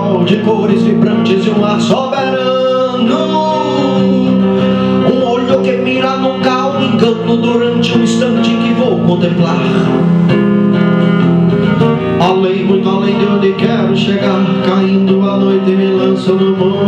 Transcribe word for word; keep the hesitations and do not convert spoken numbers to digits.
sol de cores vibrantes e um ar soberano. Um olho que mira no calmo engano durante um instante que vou contemplar. Além, muito além de onde quero chegar, caindo a noite me lança no mundo.